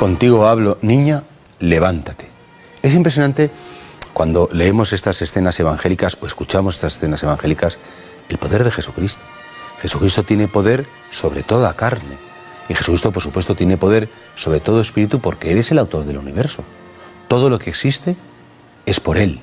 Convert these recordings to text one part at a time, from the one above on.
Contigo hablo, niña, levántate. Es impresionante cuando leemos estas escenas evangélicas o escuchamos estas escenas evangélicas, el poder de Jesucristo. Jesucristo tiene poder sobre toda carne. Y Jesucristo, por supuesto, tiene poder sobre todo espíritu porque Él es el autor del universo. Todo lo que existe es por Él.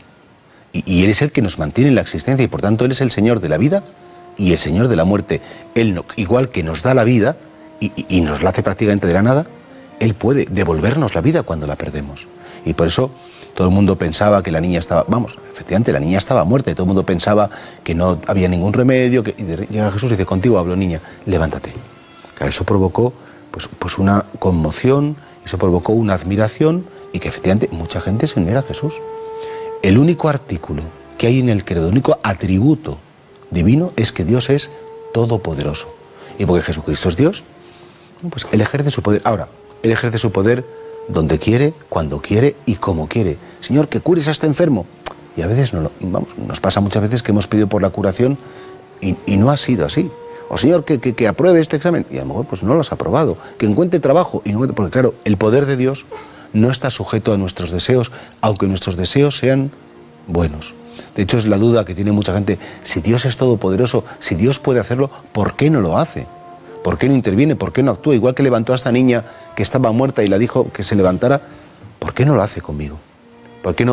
Y Él es el que nos mantiene en la existencia y por tanto Él es el Señor de la vida y el Señor de la muerte. Él, igual que nos da la vida y nos la hace prácticamente de la nada, Él puede devolvernos la vida cuando la perdemos. Y por eso todo el mundo pensaba que la niña estaba, efectivamente la niña estaba muerta y todo el mundo pensaba que no había ningún remedio, y llega Jesús y dice, contigo hablo, niña, levántate. Claro, eso provocó pues una conmoción, eso provocó una admiración y que efectivamente mucha gente se uniera a Jesús. El único artículo que hay en el credo, el único atributo divino es que Dios es todopoderoso. Y porque Jesucristo es Dios, pues Él ejerce su poder. Ahora, Él ejerce su poder donde quiere, cuando quiere y como quiere. Señor, que cures a este enfermo. Y a veces nos pasa muchas veces que hemos pedido por la curación y no ha sido así. O Señor, que apruebe este examen. Y a lo mejor pues no lo has aprobado. Que encuentre trabajo. Porque claro, el poder de Dios no está sujeto a nuestros deseos, aunque nuestros deseos sean buenos. De hecho, es la duda que tiene mucha gente. Si Dios es todopoderoso, si Dios puede hacerlo, ¿por qué no lo hace? ¿Por qué no interviene? ¿Por qué no actúa? Igual que levantó a esta niña que estaba muerta y la dijo que se levantara, ¿por qué no lo hace conmigo? ¿Por qué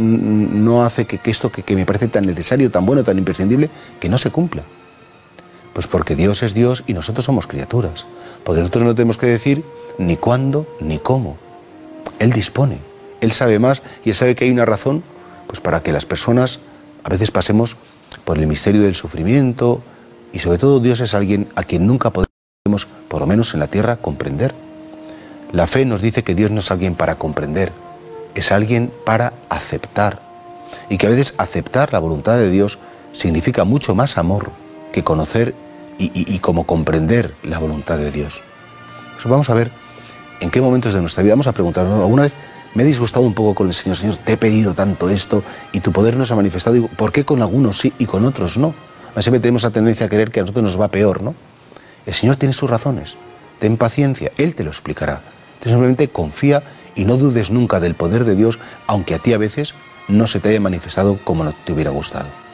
no hace que esto que me parece tan necesario, tan bueno, tan imprescindible, que no se cumpla? Pues porque Dios es Dios y nosotros somos criaturas. Porque nosotros no tenemos que decir ni cuándo ni cómo. Él dispone, Él sabe más y Él sabe que hay una razón pues para que las personas a veces pasemos por el misterio del sufrimiento y sobre todo Dios es alguien a quien nunca podemos, por lo menos en la tierra, comprender. La fe nos dice que Dios no es alguien para comprender, es alguien para aceptar y que a veces aceptar la voluntad de Dios significa mucho más amor que conocer y como comprender la voluntad de Dios. Pues vamos a ver en qué momentos de nuestra vida, vamos a preguntarnos, alguna vez me he disgustado un poco con el Señor, Señor, te he pedido tanto esto y tu poder no se ha manifestado, digo, ¿por qué con algunos sí y con otros no? Siempre tenemos la tendencia a creer que a nosotros nos va peor, ¿no? El Señor tiene sus razones, ten paciencia, Él te lo explicará. Entonces simplemente confía y no dudes nunca del poder de Dios, aunque a ti a veces no se te haya manifestado como no te hubiera gustado.